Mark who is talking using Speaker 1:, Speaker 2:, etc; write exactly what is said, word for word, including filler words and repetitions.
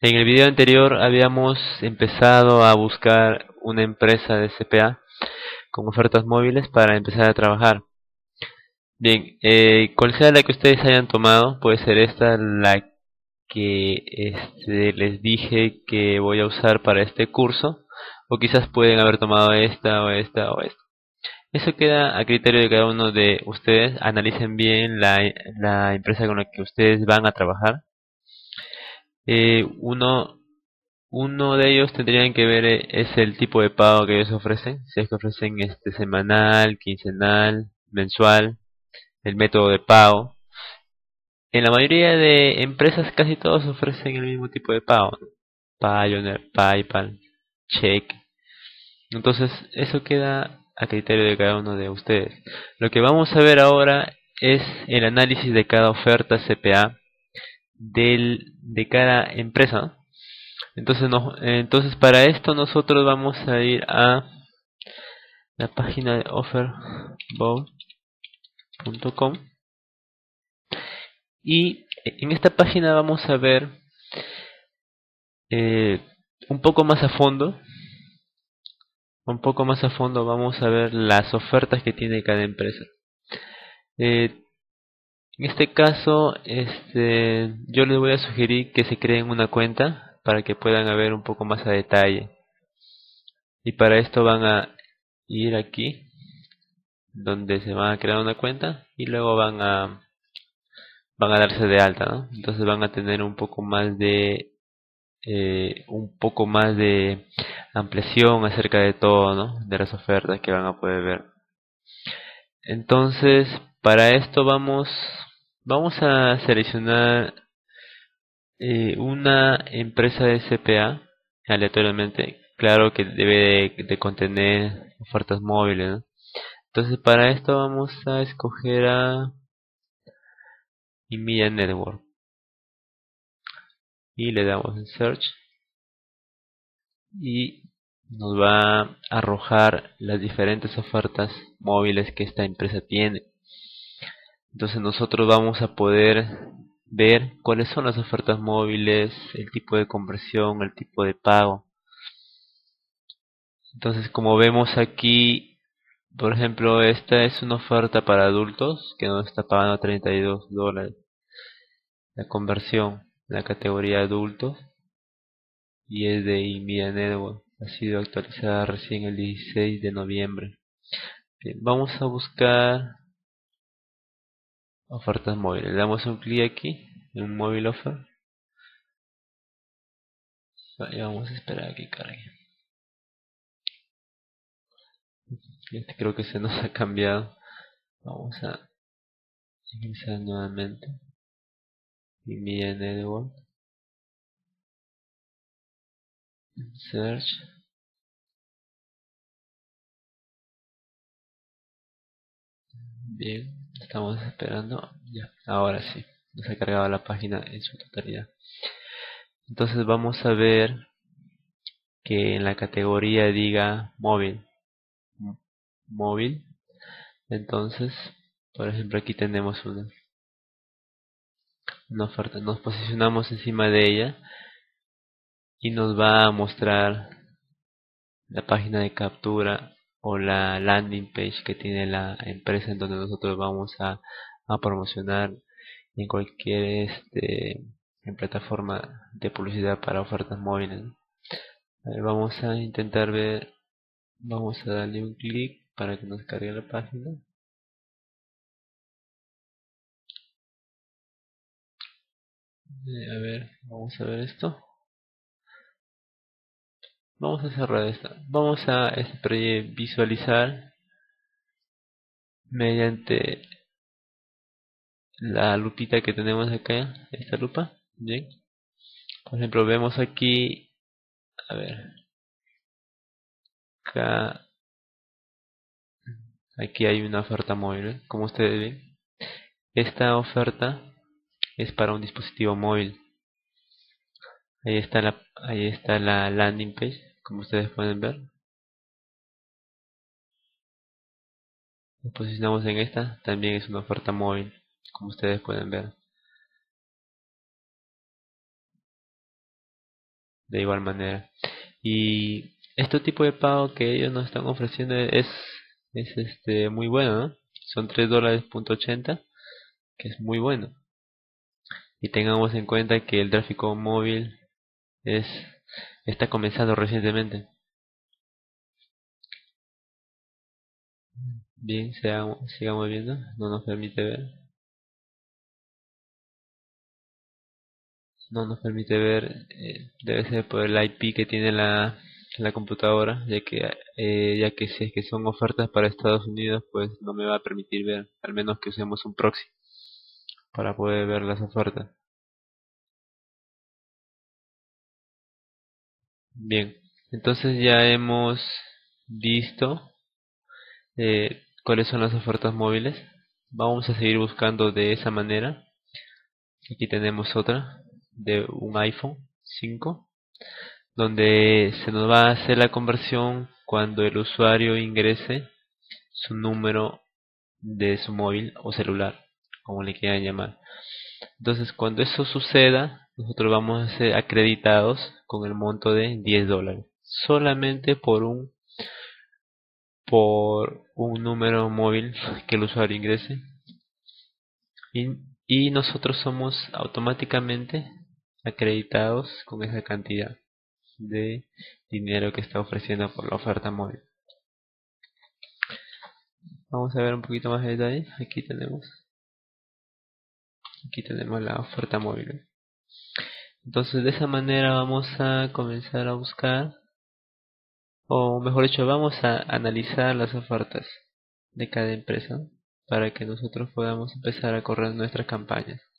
Speaker 1: En el video anterior habíamos empezado a buscar una empresa de C P A con ofertas móviles para empezar a trabajar. Bien, eh, cual sea la que ustedes hayan tomado, puede ser esta la que este, les dije que voy a usar para este curso, o quizás pueden haber tomado esta o esta o esta. Eso queda a criterio de cada uno de ustedes. Analicen bien la, la empresa con la que ustedes van a trabajar. Eh, uno Uno de ellos tendrían que ver eh, es el tipo de pago que ellos ofrecen, si es que ofrecen este semanal, quincenal, mensual, el método de pago. En la mayoría de empresas casi todos ofrecen el mismo tipo de pago, ¿no? Payoneer, PayPal, Check. Entonces eso queda a criterio de cada uno de ustedes. Lo que vamos a ver ahora es el análisis de cada oferta C P A del, de cada empresa, ¿no? Entonces, no, entonces para esto nosotros vamos a ir a la página de offerbow punto com y en esta página vamos a ver eh, un poco más a fondo, un poco más a fondo vamos a ver las ofertas que tiene cada empresa. Eh, en este caso, este, yo les voy a sugerir que se creen una cuenta para que puedan ver un poco más a detalle. Y para esto van a ir aquí donde se van a crear una cuenta y luego van a van a darse de alta, ¿no? Entonces van a tener un poco más de eh, un poco más de ampliación acerca de todo, ¿no? De las ofertas que van a poder ver. Entonces, para esto vamos vamos a seleccionar eh, una empresa de C P A aleatoriamente. Claro que debe de, de contener ofertas móviles, ¿no? Entonces, para esto vamos a escoger a Media Network y le damos en Search y nos va a arrojar las diferentes ofertas móviles que esta empresa tiene. Entonces nosotros vamos a poder ver cuáles son las ofertas móviles, el tipo de conversión, el tipo de pago. Entonces, como vemos aquí, por ejemplo, esta es una oferta para adultos que nos está pagando treinta y dos dólares. La conversión, la categoría adultos, y es de Media Network. Ha sido actualizada recién el dieciséis de noviembre. Bien, vamos a buscar ofertas móviles. Le damos un clic aquí en móvil offer. Y vamos a esperar a que cargue. Este creo que se nos ha cambiado. Vamos a ingresar nuevamente. Media Network. Search. Bien, estamos esperando. Ya, ahora sí. Nos ha cargado la página en su totalidad. Entonces vamos a ver que en la categoría diga móvil. Móvil. Entonces, por ejemplo, aquí tenemos una, una oferta. Nos posicionamos encima de ella y nos va a mostrar la página de captura o la landing page que tiene la empresa en donde nosotros vamos a, a promocionar en cualquier este en plataforma de publicidad para ofertas móviles. A ver, vamos a intentar ver, vamos a darle un clic para que nos cargue la página. Eh, a ver, vamos a ver esto. Vamos a cerrar esta. Vamos a este, visualizar mediante la lupita que tenemos acá, esta lupa. Bien. Por ejemplo, vemos aquí, a ver, acá, aquí hay una oferta móvil, ¿eh? Como ustedes ven. Esta oferta es para un dispositivo móvil. Ahí está la, ahí está la landing page, como ustedes pueden ver. Nos posicionamos en esta, también es una oferta móvil, como ustedes pueden ver. de igual manera. Y este tipo de pago que ellos nos están ofreciendo es, es este muy bueno, ¿no? Son tres dólares punto ochenta, que es muy bueno. Y tengamos en cuenta que el tráfico móvil es está comenzando recientemente. Bien, sigamos, sigamos viendo, no nos permite ver, no nos permite ver, eh, debe ser por el I P que tiene la, la computadora, ya que eh, ya que si es que son ofertas para Estados Unidos, pues no me va a permitir ver, al menos que usemos un proxy para poder ver las ofertas. Bien, entonces ya hemos visto eh, cuáles son las ofertas móviles. Vamos a seguir buscando de esa manera. Aquí tenemos otra de un iPhone cinco, donde se nos va a hacer la conversión cuando el usuario ingrese su número de su móvil o celular, como le quieran llamar. Entonces, cuando eso suceda, nosotros vamos a ser acreditados con el monto de diez dólares, solamente por un por un número móvil que el usuario ingrese, y, y nosotros somos automáticamente acreditados con esa cantidad de dinero que está ofreciendo por la oferta móvil. Vamos a ver un poquito más de detalle. Aquí tenemos, aquí tenemos la oferta móvil. Entonces de esa manera vamos a comenzar a buscar, o mejor dicho, vamos a analizar las ofertas de cada empresa para que nosotros podamos empezar a correr nuestras campañas.